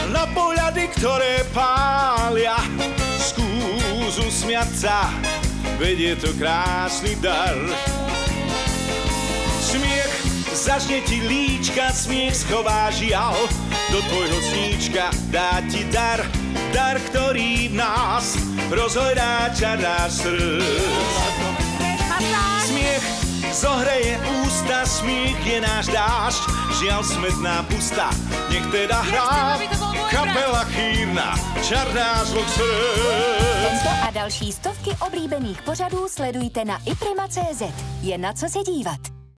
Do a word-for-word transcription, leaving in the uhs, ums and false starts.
na pohľady, ktoré pália. Skús usmiať sa, veď je to krásny dar. Smiech zažne ti líčka, smiech schová žiaľ. Do tvojho sníčka dá ti dar, dar, ktorý v nás rozhojrá čará srdc. Smiech zohreje ústa, smiech je náš dážď, žiaľ smetná pusta, nech teda hrá kapela chýrna, čarná z dvoch srdc. Tento a další stovky oblíbených pořadů sledujte na iprima tečka cé zet. Je na co se dívat.